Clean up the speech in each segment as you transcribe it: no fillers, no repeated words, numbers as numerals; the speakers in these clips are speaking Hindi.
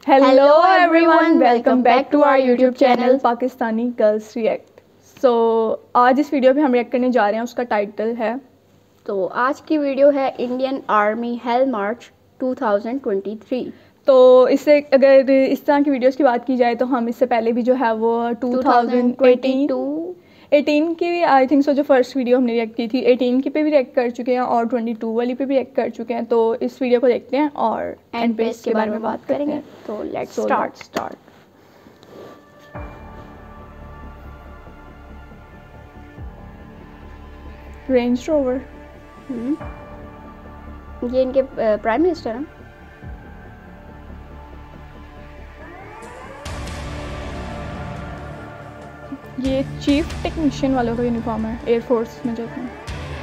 Hello everyone, welcome back to our YouTube channel Pakistani girls react. So आज इस वीडियो पे हम रिएक्ट करने जा रहे हैं, उसका टाइटल है, तो आज की वीडियो है इंडियन आर्मी हेल मार्च 2023। तो इससे अगर इस तरह की वीडियोस की बात की जाए तो हम इससे पहले भी जो है वो 2018 की आई थिंक सो जो फर्स्ट वीडियो हमने रिएक्ट की थी 18 की पे भी रिएक्ट कर चुके हैं और 22 वाली पे भी रिएक्ट कर चुके हैं। तो इस वीडियो को देखते हैं और एंड पे इसके बारे में बात करेंगे। तो लेट्स स्टार्ट। रेंज रोवर, ये इनके प्राइम मिनिस्टर हैं। ये चीफ टेक्नीशियन वालों का यूनिफॉर्म है, एयरफोर्स में जाते हैं।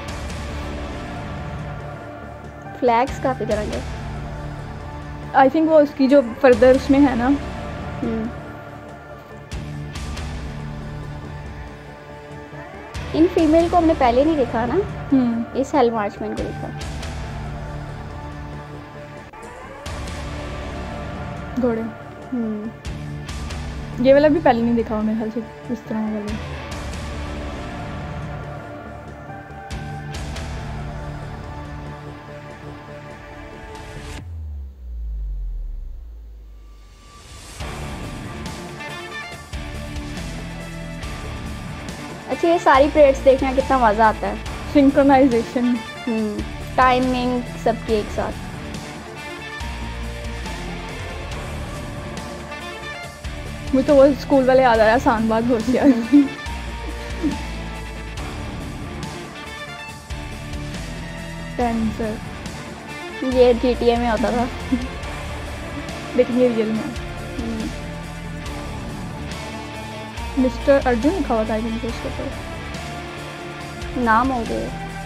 फ्लैग्स काफ़ी तरह के, आई थिंक वो उसकी जो फर्दर उसमें है ना। इन फीमेल को हमने पहले नहीं देखा ना, इस हेल मार्च में इनको देखा। घोड़े, ये वाला भी पहले नहीं देखा मेरे ख्याल से इस तरह वाला। अच्छा, ये सारी परेड्स देखने में कितना मज़ा आता है। सिंक्रोनाइजेशन, टाइमिंग सबकी एक साथ। मुझे तो वो स्कूल वाले याद आया, शानबाग होशियार। टेंसर, ये GTA में होता था। लेकिन ये रियल में मिस्टर अर्जुन लिखा हुआ था आई थिंक उसके ऊपर, नाम हो गए।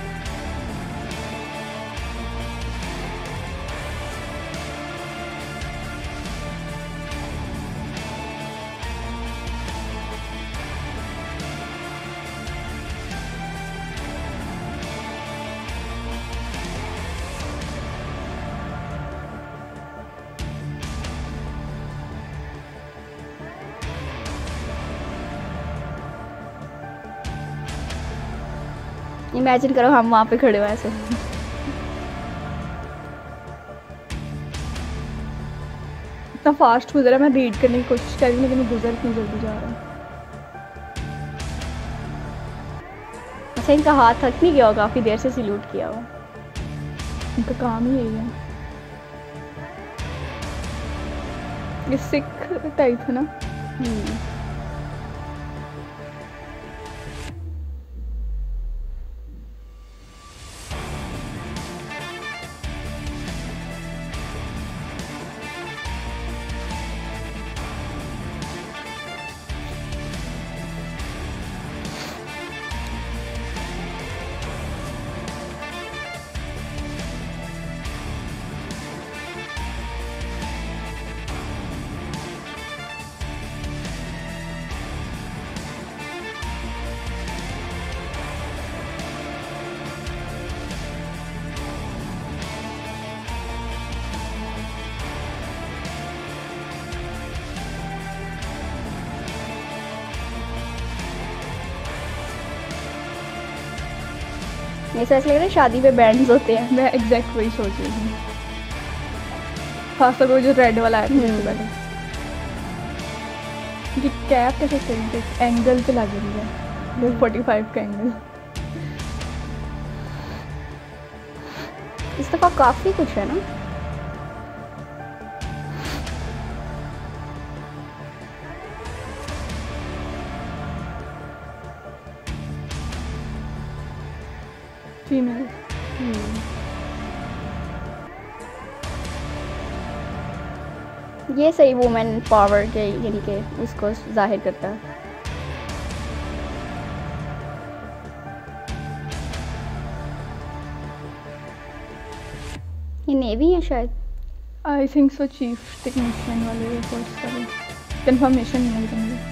इमेजिन करो हम वहाँ पे खड़े हुए ऐसे। इतना फास्ट गुजरा, मैं रीड करने की कोशिश कर रही हूँ लेकिन वो गुजर इतनी जल्दी जा रहा है। अच्छा, इनका हाथ थक नहीं गया होगा, काफ़ी देर से सैल्यूट किया हो। इनका काम ही यही है। ये सिख टाइप है ना। ऐसा लग रहा है शादी पे बैंड्स होते हैं। मैं एग्जैक्ट वही सोच रही हूँ, खासतौर पर जो रेड वाला है। ये कैप कैसे करेंगे, एंगल पे लग रही है 45 का एंगल। इस दफ़ा काफ़ी कुछ है ना। फीमेल, ये सही वुमेन पावर के यानी के उसको जाहिर करता है। ये नेवी है शायद, I think so. Chief technician वाले एयरफोर्स वाले, कंफर्मेशन नहीं है मुझे।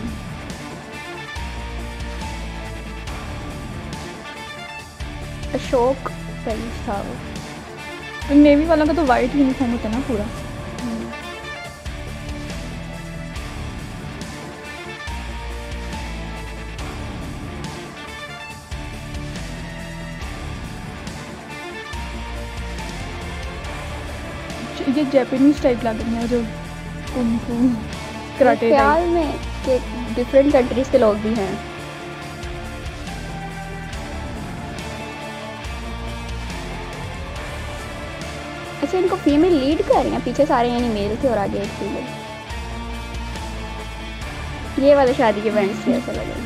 अशोक पेरिस था वो। नेवी वालों का तो वाइट यूनिफॉर्म होता है ना पूरा। ये जापानीज टाइप लग रही है जो कुंफू कराटे ख्याल में कि डिफरेंट कंट्रीज के लोग भी हैं। अच्छा, इनको फीमेल लीड कर रही हैं, पीछे सारे यानी मेल थे और आगे एक फीमेल। ये वाले शादी के बैंड से ऐसा लगे।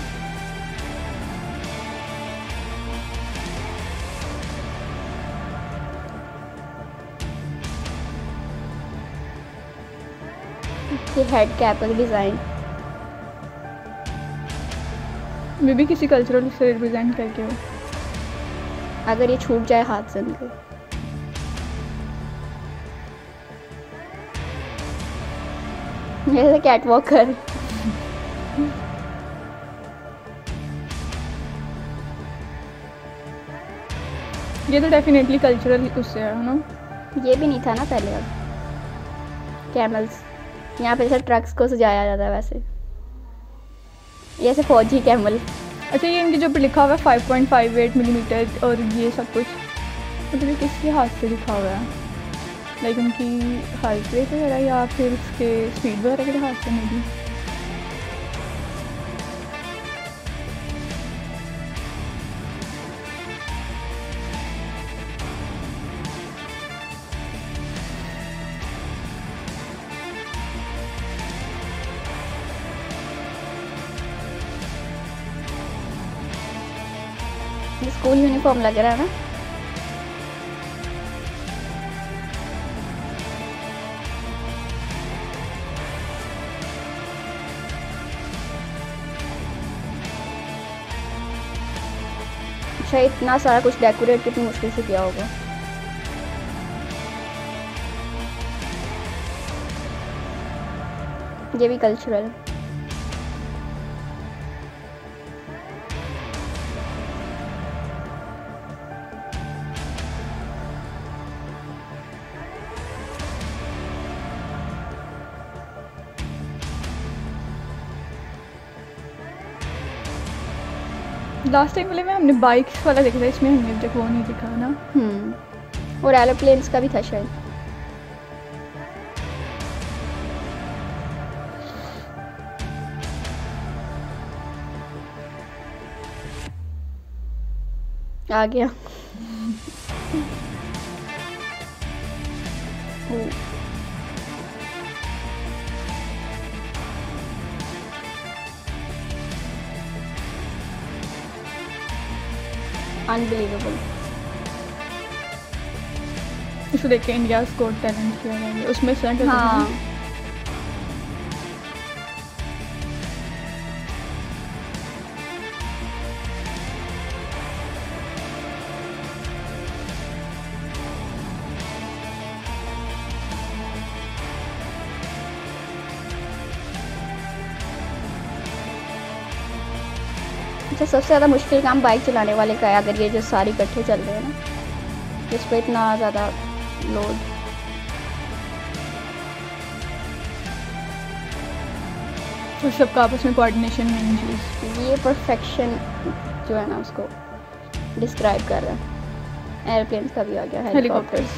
ये हेड कैप का डिज़ाइन मे भी किसी कल्चरल से रिप्रेजेंट करके हो। अगर ये छूट जाए हाथ से उनके। जैसे कैट वॉक कर। ये तो डेफिनेटली कल्चरल उससे है ना। ये भी नहीं था ना पहले। अब कैमल्स यहाँ पे जैसे ट्रक्स को सजाया जाता है वैसे, जैसे फौजी कैमल। अच्छा, ये इनके जो पे लिखा हुआ है 5.58 मिलीमीटर और ये सब कुछ, मतलब ये किसके हाथ से लिखा हुआ है? लाइक उनकी हार्ट रेट वगैरह या फिर उसके स्पीड वगैरह के हाथ से में भी। स्कूल यूनिफॉर्म लग रहा है ना। अच्छा, इतना सारा कुछ डेकोरेट कितनी मुश्किल से किया होगा। ये भी कल्चरल। लास्ट टाइम वाले में हमने बाइक्स वाला देखा था, इसमें हमने अब तक वो नहीं दिखा ना। और एरोप्लेन्स का भी था शायद। आ गया। अनबिलीवेबल। इसको देख के इंडिया गॉट टैलेंट किया गया है, उसमें सेंटर। हाँ, अच्छा, सबसे ज़्यादा मुश्किल काम बाइक चलाने वाले का है, अगर ये जो सारी इकट्ठे चल रहे हैं ना, जिस पर इतना ज़्यादा लोड। तो सबका आपस में कोऑर्डिनेशन मेन चीज़। ये परफेक्शन जो है ना उसको डिस्क्राइब कर रहा है। एयरप्लेन का भी आ गया, हेलीकॉप्टर्स।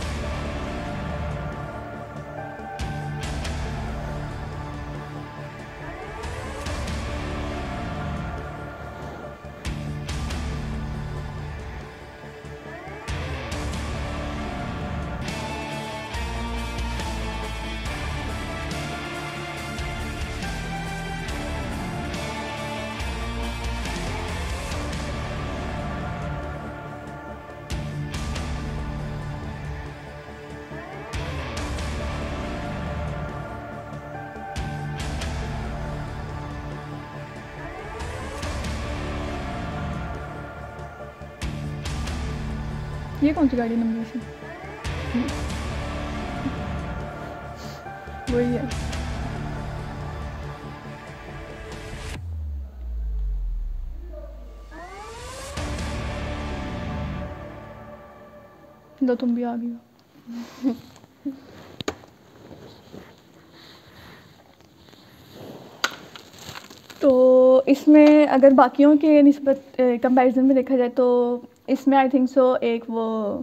ये कौन सी गाड़ी नंबर से? वही है। लो तुम भी आ गई हो। तो इसमें अगर बाकियों के निस्बत कंपैरिजन में देखा जाए तो इसमें आई थिंक सो एक वो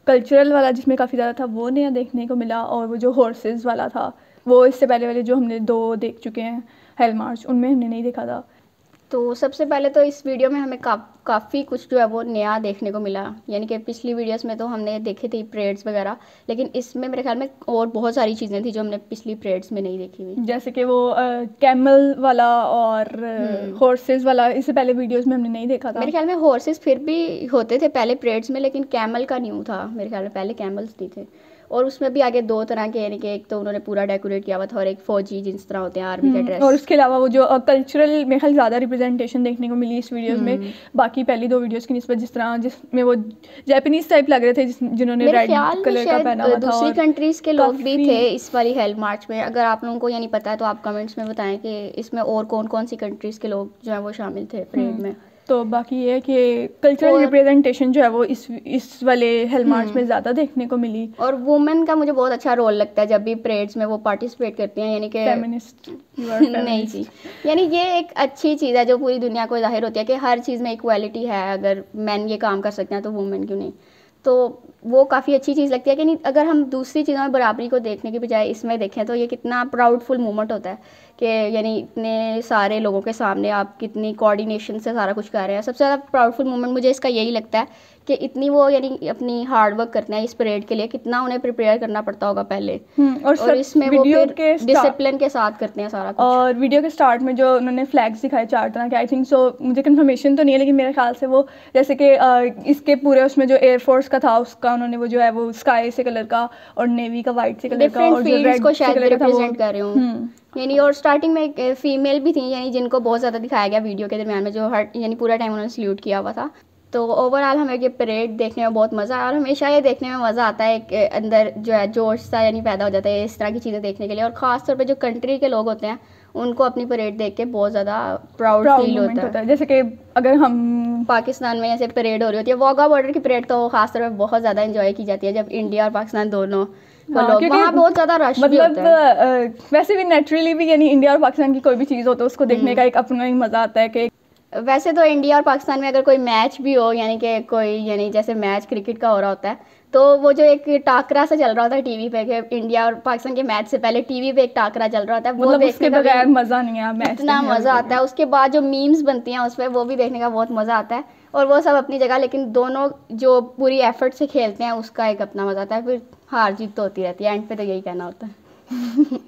कल्चरल वाला जिसमें काफ़ी ज़्यादा था वो नया देखने को मिला, और वो जो हॉर्सेस वाला था वो इससे पहले वाले जो हमने 2 देख चुके हैं हेल मार्च, उनमें हमने नहीं देखा था। तो सबसे पहले तो इस वीडियो में हमें काफ़ी कुछ जो है वो नया देखने को मिला, यानी कि पिछली वीडियोस में तो हमने देखे थे परेड्स वगैरह, लेकिन इसमें मेरे ख्याल में और बहुत सारी चीज़ें थी जो हमने पिछली परेड्स में नहीं देखी हुई, जैसे कि वो कैमल वाला और हॉर्सेस वाला इससे पहले वीडियोस में हमने नहीं देखा था। मेरे ख्याल में हॉर्सेस फिर भी होते थे पहले परेड्स में, लेकिन कैमल का न्यू था मेरे ख्याल में, पहले कैमल्स नहीं थे। और उसमें भी आगे 2 तरह के, यानी कि एक तो उन्होंने पूरा डेकोरेट किया हुआ था और एक फौजी जिस तरह होते हैं आर्मी का ड्रेस। और उसके अलावा वो जो कल्चरल मेरे ख्याल ज़्यादा रिप्रेजेंटेशन देखने को मिली इस वीडियोस में बाकी पहली 2 वीडियोस की निस्बत, जिस तरह जिसमें वो जापानीज टाइप लग रहे थे जिन्होंने रेड कलर का पहना हुआ था। दूसरी कंट्रीज़ के लोग भी थे इस वाली हेल मार्च में। अगर आप लोगों को यानी पता है तो आप कमेंट्स में बताएं कि इसमें और कौन कौन सी कंट्रीज़ के लोग जो है वो शामिल थे परेड में। तो बाकी ये है कि कल्चरल रिप्रेजेंटेशन जो है वो इस वाले हेल मार्च में ज़्यादा देखने को मिली। और वुमेन का मुझे बहुत अच्छा रोल लगता है जब भी परेड्स में वो पार्टिसिपेट करती हैं, यानी कि फेमिनिस्ट नहीं जी, यानी ये एक अच्छी चीज़ है जो पूरी दुनिया को जाहिर होती है कि हर चीज़ में इक्वालिटी है, अगर मैन ये काम कर सकते हैं तो वुमेन क्यों नहीं। तो वो काफ़ी अच्छी चीज़ लगती है कि नहीं, अगर हम दूसरी चीज़ों में बराबरी को देखने की बजाय इसमें देखें तो ये कितना प्राउडफुल मोमेंट होता है कि यानी इतने सारे लोगों के सामने आप कितनी कोऑर्डिनेशन से सारा कुछ कर रहे हैं। सबसे ज़्यादा प्राउडफुल मोमेंट मुझे इसका यही लगता है कि इतनी वो यानी अपनी हार्ड वर्क करते हैं इस परेड के लिए, कितना उन्हें प्रिपेयर करना पड़ता होगा पहले, और इसमें वो फिर डिसिप्लिन के साथ करते हैं सारा कुछ। और वीडियो के स्टार्ट में जो उन्होंने फ्लैग्स दिखाए 4 तरह के, आई थिंक सो, मुझे कंफर्मेशन तो नहीं है लेकिन मेरे ख्याल से वो जैसे कि इसके पूरे उसमें जो एयरफोर्स का था उसका उन्होंने वो जो है वो स्काई से कलर का और नेवी का वाइट से कलर का और जो रेड को शायद रिप्रेजेंट कर रहे हूँ यानी। और स्टार्टिंग में एक फीमेल भी थी यानी जिनको बहुत ज़्यादा दिखाया गया वीडियो के दरमियान में, जो हर यानी पूरा टाइम उन्होंने सल्यूट किया हुआ था। तो ओवरऑल हमें ये परेड देखने में बहुत मज़ा आया, और हमेशा ये देखने में मज़ा आता है कि अंदर जो है जोश सा यानी पैदा हो जाता है इस तरह की चीज़ें देखने के लिए। और ख़ास तौर पे जो कंट्री के लोग होते हैं उनको अपनी परेड देख के बहुत ज़्यादा प्राउड फील होता है। जैसे कि अगर हम पाकिस्तान में ऐसे परेड हो रही होती है, वाघा बॉर्डर की परेड तो ख़ास तौर पर बहुत ज़्यादा इंजॉय की जाती है जब इंडिया और पाकिस्तान दोनों लोग वहाँ बहुत ज़्यादा रश भी होता है। वैसे भी नेचुरली भी यानी इंडिया और पाकिस्तान की कोई भी चीज़ हो तो उसको देखने का एक अपना ही मज़ा आता है कि वैसे तो इंडिया और पाकिस्तान में अगर कोई मैच भी हो, यानी कि कोई यानी जैसे मैच क्रिकेट का हो रहा होता है, तो वो जो एक टाकरा सा चल रहा होता है टीवी पे कि इंडिया और पाकिस्तान के मैच से पहले टीवी पे एक टाकरा चल रहा होता है, वो मतलब देखने उसके बगैर मज़ा नहीं है। मैच इतना मज़ा आता है। उसके बाद जो मीम्स बनती हैं उस पर वो भी देखने का बहुत मज़ा आता है, और वो सब अपनी जगह, लेकिन दोनों जो पूरी एफर्ट से खेलते हैं उसका एक अपना मज़ा आता है। फिर हार जीत तो होती रहती है, एंड पे तो यही कहना होता है।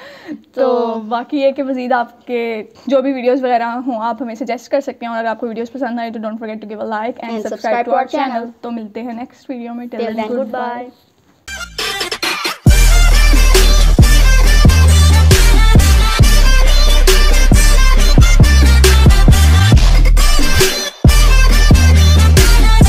तो बाकी ये कि मज़ीद आपके जो भी वीडियोस वगैरह हों आप हमें सजेस्ट कर सकते हैं, और अगर आपको वीडियोस पसंद आए तो don't forget to give a like and subscribe to our channel. तो मिलते हैं नेक्स्ट वीडियो में। Till then good bye.